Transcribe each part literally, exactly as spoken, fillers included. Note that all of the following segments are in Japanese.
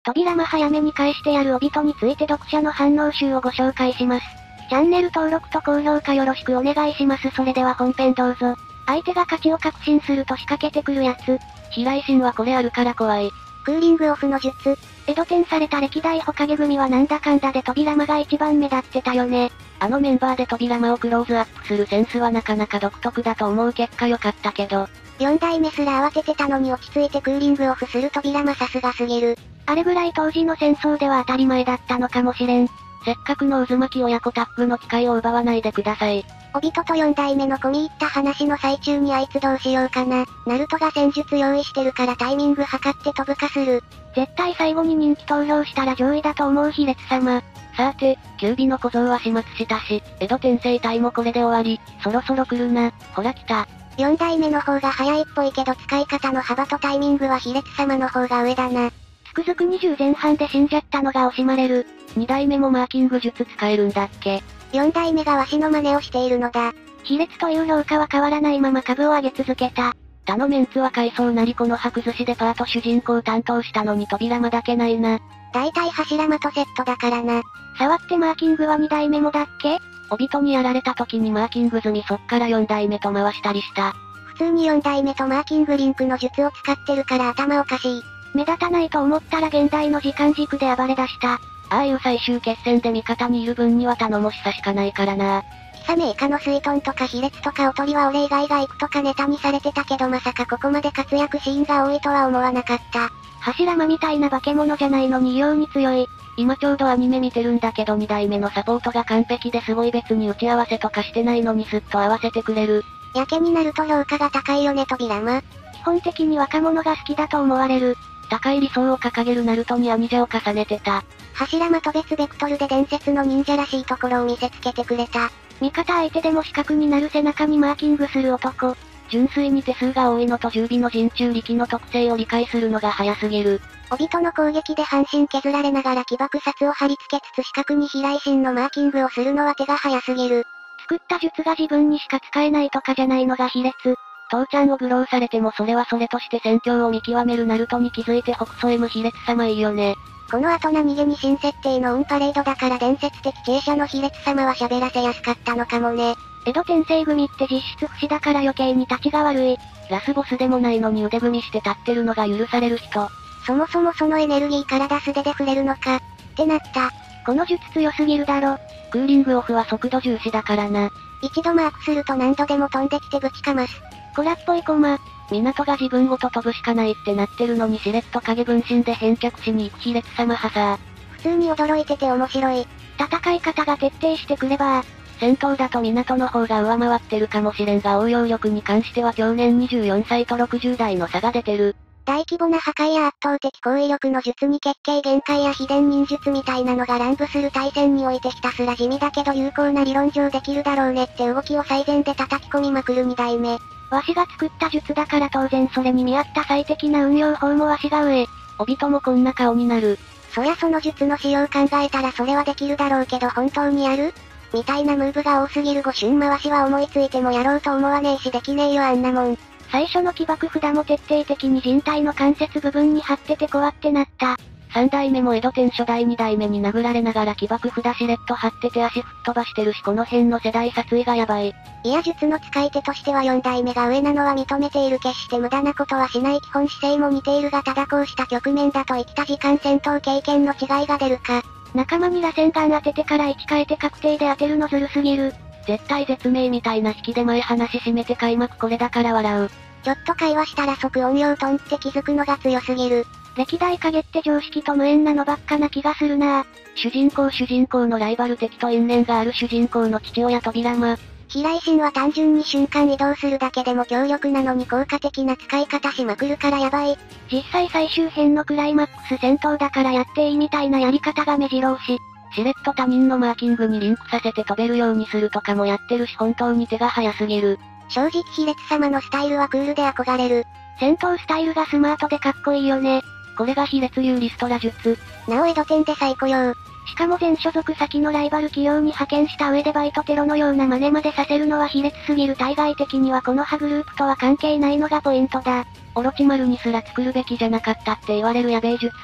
扉間早めに返してやる帯戸について読者の反応集をご紹介します。チャンネル登録と高評価よろしくお願いします。それでは本編どうぞ。相手が勝ちを確信すると仕掛けてくるやつ。 平井心はこれあるから怖い。 クーリングオフの術。江戸転された歴代火影組はなんだかんだで扉間が一番目立ってたよね。 あのメンバーで扉間をクローズアップするセンスはなかなか独特だと思う。結果良かったけど。 よん代目すら慌ててたのに落ち着いてクーリングオフする扉間さすがすぎる。あれぐらい当時の戦争では当たり前だったのかもしれん。 せっかくの渦巻き親子タッグの機会を奪わないでください。 帯戸とよん代目の込み入った話の最中にあいつどうしようかな。ナルトが戦術用意してるからタイミング測って飛ぶかする。絶対最後に人気投票したら上位だと思う卑劣様。 さて、九尾の小僧は始末したし、江戸転生隊もこれで終わり、そろそろ来るな。ほら来た。 よん代目の方が早いっぽいけど使い方の幅とタイミングは卑劣様の方が上だな。つくづくにじゅう前半で死んじゃったのが惜しまれる。 に代目もマーキング術使えるんだっけ。 よん代目がわしの真似をしているのだ。卑劣という評価は変わらないまま株を上げ続けた。 他のメンツは海藻なりこの白寿司でパート主人公担当したのに扉間だけないな。 大体柱間とセットだからな。触ってマーキングはに代目もだっけ？ 帯戸にやられた時にマーキング済みそっからよん代目と回したりした。 普通によん代目とマーキングリンクの術を使ってるから頭おかしい。目立たないと思ったら現代の時間軸で暴れ出した。 ああいう最終決戦で味方にいる分には頼もしさしかないからな。 貴様以下の水遁とか卑劣とかおとりは俺以外が行くとかネタにされてたけどまさかここまで活躍シーンが多いとは思わなかった。柱間みたいな化け物じゃないのに異様に強い。 今ちょうどアニメ見てるんだけどに代目のサポートが完璧ですごい。別に打ち合わせとかしてないのにスッと合わせてくれる。 やけになると評価が高いよね扉間。基本的に若者が好きだと思われる。 高い理想を掲げるナルトにアニジャを重ねてた。 柱間と別ベクトルで伝説の忍者らしいところを見せつけてくれた。味方相手でも死角になる背中にマーキングする男。 純粋に手数が多いのとじゅう尾の陣中力の特性を理解するのが早すぎる。 帯戸の攻撃で半身削られながら起爆殺を貼り付けつつ死角に平井心のマーキングをするのは手が早すぎる。作った術が自分にしか使えないとかじゃないのが卑劣。 父ちゃんを愚弄されてもそれはそれとして戦況を見極めるナルトに気づいて北総 M 卑劣様いいよね。 この後何気に新設定のオンパレードだから伝説的傾斜の卑劣様は喋らせやすかったのかもね。江戸転生組って実質不死だから余計に立ちが悪い。 ラスボスでもないのに腕組みして立ってるのが許される人。 そもそもそのエネルギーから素手で触れるのか。ってなった。この術強すぎるだろ。 クーリングオフは速度重視だからな。 一度マークすると何度でも飛んできてぶちかます。コラっぽいコマ。 港が自分ごと飛ぶしかないってなってるのにしれっと影分身で返却しに行く卑劣様はさ。 普通に驚いてて面白い。戦い方が徹底してくれば。 戦闘だと港の方が上回ってるかもしれんが応用力に関しては去年にじゅうよんさいとろくじゅう代の差が出てる。 大規模な破壊や圧倒的攻威力の術に結形限界や秘伝忍術みたいなのが乱舞する対戦においてひたすら地味だけど有効な理論上できるだろうねって動きを最善で叩き込みまくるに代目。わしが作った術だから当然それに見合った最適な運用法もわしが上。 帯戸もこんな顔になる。 そりゃその術の使用考えたらそれはできるだろうけど本当にやる？みたいなムーブが多すぎる。ご旬回しは思いついてもやろうと思わねえしできねえよあんなもん。最初の起爆札も徹底的に人体の関節部分に貼ってて怖ってなった。 さん代目も江戸天初代に代目に殴られながら起爆札しれっと貼ってて足吹っ飛ばしてるしこの辺の世代殺意がやばい。 いや術の使い手としてはよん代目が上なのは認めている。決して無駄なことはしない基本姿勢も似ているがただこうした局面だと生きた時間戦闘経験の違いが出るか。仲間に螺旋丸当ててから位置変えて確定で当てるのずるすぎる。 絶対絶命みたいな引きで前話締めて開幕これだから笑う。 ちょっと会話したら即音量トンって気づくのが強すぎる。歴代影って常識と無縁なのばっかな気がするなぁ。 主人公主人公のライバル敵と因縁がある主人公の父親扉間。 平井心は単純に瞬間移動するだけでも強力なのに効果的な使い方しまくるからやばい。実際最終編のクライマックス戦闘だからやっていいみたいなやり方が目白押し。 しれっと他人のマーキングにリンクさせて飛べるようにするとかもやってるし本当に手が早すぎる。 正直卑劣様のスタイルはクールで憧れる。戦闘スタイルがスマートでかっこいいよね。 これが卑劣流リストラ術。 なお江戸店で最高用。しかも前所属先のライバル企業に派遣した上でバイトテロのような真似までさせるのは卑劣すぎる。対外的にはこの歯グループとは関係ないのがポイントだ。 オロチマルにすら作るべきじゃなかったって言われるやべえ術。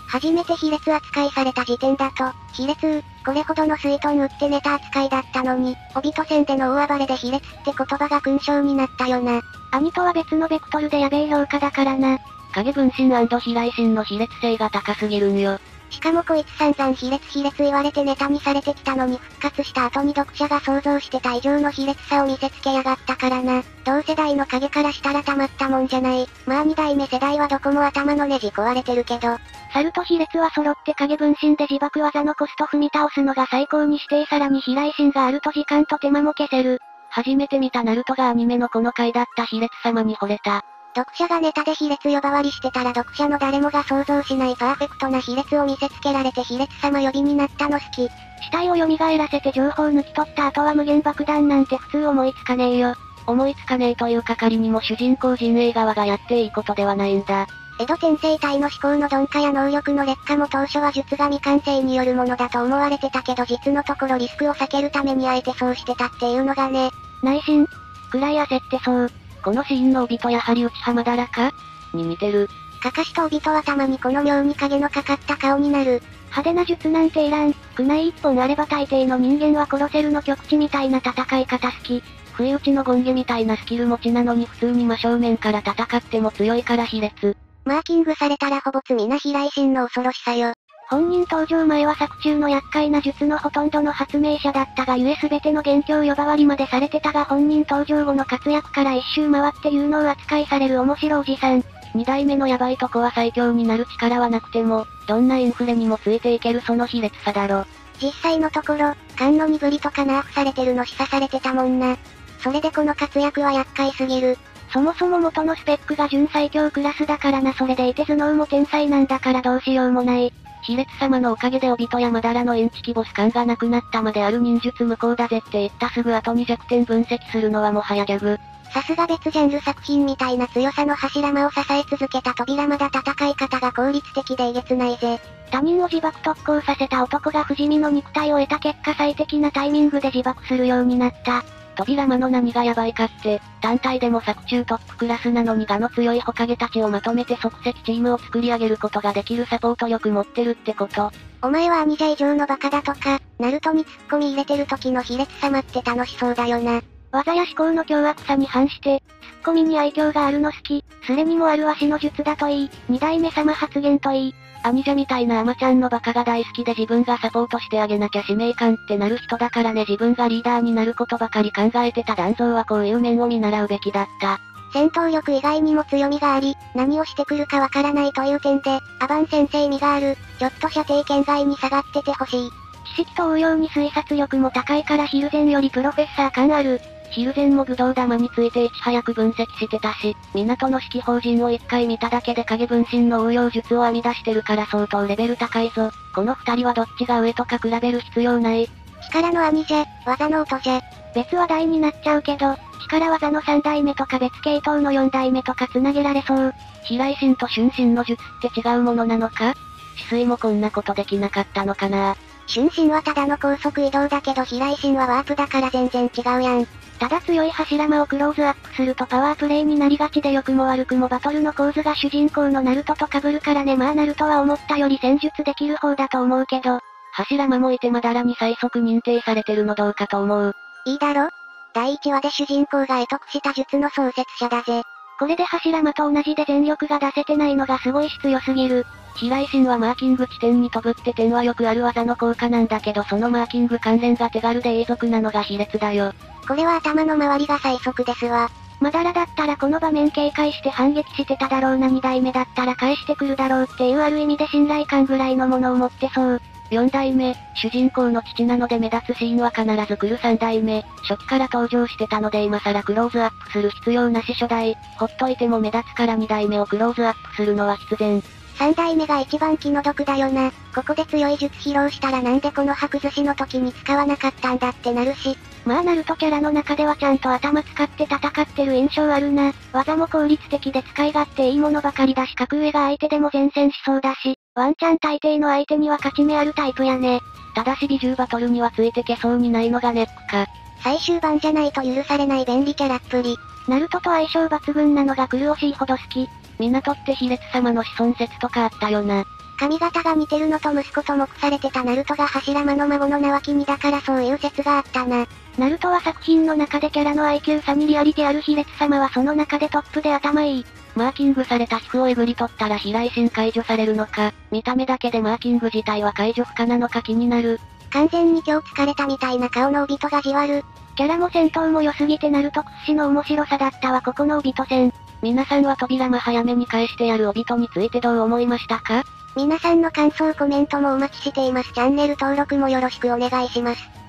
初めて卑劣扱いされた時点だと、卑劣これほどの水遁打ってネタ扱いだったのに、オビト戦での大暴れで卑劣って言葉が勲章になったよな。 兄とは別のベクトルでやべえ評価だからな。影分身飛来神の卑劣性が高すぎるんよ。 しかもこいつ散々卑劣卑劣言われてネタにされてきたのに復活した後に読者が想像してた以上の卑劣さを見せつけやがったからな。同世代の影からしたらたまったもんじゃない。まあ二代目世代はどこも頭のネジ壊れてるけど。 猿と卑劣は揃って影分身で自爆技のコスト踏み倒すのが最高に指定さらに飛来神があると時間と手間も消せる。初めて見たナルトがアニメのこの回だった卑劣様に惚れた。 読者がネタで卑劣呼ばわりしてたら読者の誰もが想像しないパーフェクトな卑劣を見せつけられて卑劣様呼びになったの好き。 死体を蘇らせて情報抜き取った後は無限爆弾なんて普通思いつかねえよ。思いつかねえというか仮にも主人公陣営側がやっていいことではないんだ。 江戸天聖体の思考の鈍化や能力の劣化も当初は術が未完成によるものだと思われてたけど実のところリスクを避けるためにあえてそうしてたっていうのがね。 内心くらい焦ってそう。このシーンの帯とやはり内浜だらかに似てる。 かかしと帯とはたまにこの妙に影のかかった顔になる。 派手な術なんていらん。苦内一本あれば大抵の人間は殺せるの極地みたいな戦い方好き。不意打ちのゴンゲみたいなスキル持ちなのに普通に真正面から戦っても強いから卑劣。 マーキングされたらほぼ罪な飛来神の恐ろしさよ。 本人登場前は作中の厄介な術のほとんどの発明者だったがゆえ全ての元凶呼ばわりまでされてたが本人登場後の活躍から一周回って有能扱いされる面白おじさん。二代目のヤバいとこは最強になる力はなくても、どんなインフレにもついていけるその卑劣さだろ。 実際のところ、勘の鈍りとかナーフされてるの示唆されてたもんな。それでこの活躍は厄介すぎる。 そもそも元のスペックが準最強クラスだからな。それでいて頭脳も天才なんだからどうしようもない。卑劣様のおかげで帯とやまだらのインチキボス感がなくなったまである忍術無効だぜって言ったすぐ後に弱点分析するのはもはやギャグ。 さすが別ジャンル作品みたいな強さの柱間を支え続けた扉まだ戦い方が効率的でえげつないぜ。 他人を自爆特攻させた男が不死身の肉体を得た結果最適なタイミングで自爆するようになった。扉間の何がヤバいかって、単体でも作中トップクラスなのに我の強いホカゲたちをまとめて即席チームを作り上げることができるサポート力持ってるってこと。 お前は兄者以上のバカだとか、ナルトに突っ込み入れてる時の卑劣様って楽しそうだよな。 技や思考の凶悪さに反して、ツッコミに愛嬌があるの好き、スレにもある足の術だといい、二代目様発言といい、兄者みたいなアマちゃんのバカが大好きで自分がサポートしてあげなきゃ使命感ってなる人だからね。自分がリーダーになることばかり考えてた団蔵はこういう面を見習うべきだった。 戦闘力以外にも強みがあり、何をしてくるかわからないという点で、アバン先生味がある、ちょっと射程圏外に下がっててほしい。 知識と応用に推察力も高いからヒルゼンよりプロフェッサー感ある。ヒルゼンも武道玉についていち早く分析してたし、港の指揮法人を一回見ただけで影分身の応用術を編み出してるから相当レベル高いぞ。この二人はどっちが上とか比べる必要ない。 力の兄じゃ、技の音じゃ。 別話題になっちゃうけど、力技の三代目とか別系統の四代目とか繋げられそう。飛来神と春神の術って違うものなのか？止水もこんなことできなかったのかな。 春神はただの高速移動だけど飛来神はワープだから全然違うやん。 ただ強い柱間をクローズアップするとパワープレイになりがちで良くも悪くもバトルの構図が主人公のナルトと被るからね。まあナルトは思ったより戦術できる方だと思うけど、柱間もいてまだらに最速認定されてるのどうかと思う。 いいだろ？だいいちわで主人公が得得した術の創設者だぜ。 これで柱間と同じで全力が出せてないのがすごい質良すぎる。飛来神はマーキング地点に飛ぶって点はよくある技の効果なんだけどそのマーキング関連が手軽で永続なのが卑劣だよ。 これは頭の周りが最速ですわ。 まだらだったらこの場面警戒して反撃してただろうな。に代目だったら返してくるだろうっていうある意味で信頼感ぐらいのものを持ってそう。よん代目、主人公の父なので目立つシーンは必ず来るさん代目、初期から登場してたので今更クローズアップする必要なし初代、ほっといても目立つからに代目をクローズアップするのは必然。 さん代目が一番気の毒だよな。ここで強い術披露したらなんでこの白寿司の時に使わなかったんだってなるし。 まあナルトキャラの中ではちゃんと頭使って戦ってる印象あるな。技も効率的で使い勝手いいものばかりだし格上が相手でも前線しそうだし、ワンチャン大抵の相手には勝ち目あるタイプやね。ただし美獣バトルにはついてけそうにないのがネックか。 最終盤じゃないと許されない便利キャラっぷり。 ナルトと相性抜群なのが苦しいほど好き。港って卑劣様の子孫説とかあったよな。 髪型が似てるのと息子と目されてたナルトが柱間の孫の縄君だからそういう説があったな。 ナルトは作品の中でキャラの アイキュー 差にリアリティある卑劣様はその中でトップで頭いい。 マーキングされた皮膚をえぐり取ったら飛来神解除されるのか、見た目だけでマーキング自体は解除不可なのか気になる。 完全に今日疲れたみたいな顔のオビトがじわる。 キャラも戦闘も良すぎてナルト屈指の面白さだったわここのオビト戦。 皆さんは扉間早めに返してやるオビトについてどう思いましたか？ 皆さんの感想コメントもお待ちしています。チャンネル登録もよろしくお願いします。